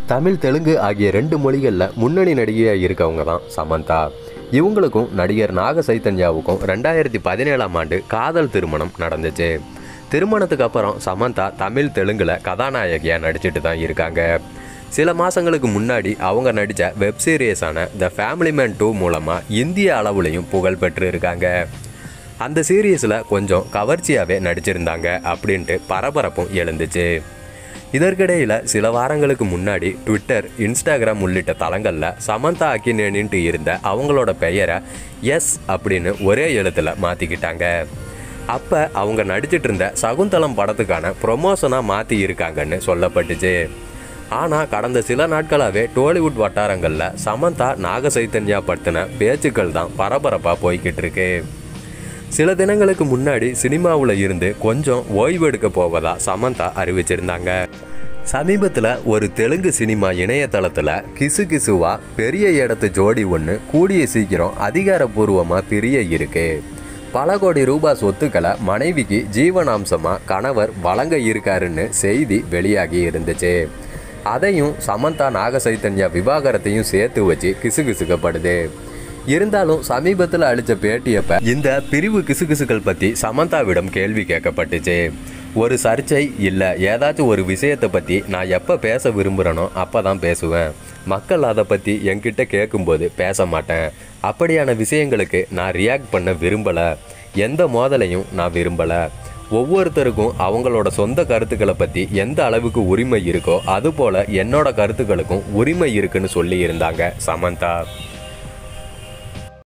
தமிழ், தெலுங்கு ஆகிய 2 மொழிகளில் முன்னணி நடிகையாக இருக்கவங்க தான் சமந்தா. இவங்களுக்கும் நடிகர் நாக சைத்தன்யாவுக்கும் 2017ஆம் ஆண்டு காதல் திருமணம் நடந்துச்சு. திருமணத்துக்கு அப்புறம் சமந்தா தமிழ், தெலுங்குல கதாநாயகியாக நடிச்சிட்டு தான் இருக்காங்க. சில மாதங்களுக்கு முன்னாடி அவங்க நடித்த வெப் சீரியஸான த ஃபேமிலி மேன் 2 மூலமாக இந்திய அளவுலையும் புகழ் பெற்று இருக்காங்க. அந்த சீரியஸில் கொஞ்சம் கவர்ச்சியாகவே நடிச்சிருந்தாங்க அப்படின்ட்டு பரபரப்பும் எழுந்துச்சு. இதற்கிடையில் சில வாரங்களுக்கு முன்னாடி ட்விட்டர், இன்ஸ்டாகிராம் உள்ளிட்ட தளங்களில் சமந்தா அக்கினேனின்ட்டு இருந்த அவங்களோட பெயரை எஸ் அப்படின்னு ஒரே எழுத்தில் மாற்றிக்கிட்டாங்க. அப்போ அவங்க நடிச்சிட்டு இருந்த சகுந்தலம் படத்துக்கான ப்ரொமோஷனாக மாற்றி இருக்காங்கன்னு சொல்லப்பட்டுச்சு. ஆனால் கடந்த சில நாட்களாகவே டோலிவுட் வட்டாரங்களில் சமந்தா நாக சைத்தன்யா பற்றின பேச்சுக்கள் தான் பரபரப்பாக போய்கிட்டு இருக்கு. சில தினங்களுக்கு முன்னாடி சினிமாவில் இருந்து கொஞ்சம் ஓய்வெடுக்க போவதா சமந்தா அறிவிச்சிருந்தாங்க. சமீபத்தில் ஒரு தெலுங்கு சினிமா இணையதளத்தில் கிசுகிசுவா பெரிய இடத்து ஜோடி ஒன்று கூடிய சீக்கிரம் அதிகாரப்பூர்வமாக பிரிய இருக்கு. பல கோடி ரூபாய் சொத்துக்களை மனைவிக்கு ஜீவனாம்சமாக கணவர் வழங்க இருக்காருன்னு செய்தி வெளியாகி இருந்துச்சு. அதையும் சமந்தா நாக சைத்தன்யா விவாகரத்தையும் சேர்த்து வச்சு கிசுகிசுக்கப்படுது. இருந்தாலும் சமீபத்தில் அளித்த பேட்டியப்ப இந்த பிரிவு கிசுகிசுகள் பற்றி சமந்தாவிடம் கேள்வி கேட்கப்பட்டுச்சு. ஒரு சர்ச்சை இல்லை, ஏதாச்சும் ஒரு விஷயத்தை பற்றி நான் எப்போ பேச விரும்புகிறேனோ அப்போ தான் பேசுவேன். மக்கள் அதை பற்றி என்கிட்ட கேட்கும்போது பேச மாட்டேன். அப்படியான விஷயங்களுக்கு நான் ரியாக்ட் பண்ண விரும்பலை. எந்த மோதலையும் நான் விரும்பலை. ஒவ்வொருத்தருக்கும் அவங்களோட சொந்த கருத்துக்களை பற்றி எந்த அளவுக்கு உரிமை இருக்கோ அதுபோல் என்னோட கருத்துக்களுக்கும் உரிமை இருக்குன்னு சொல்லி இருந்தாங்க சமந்தா.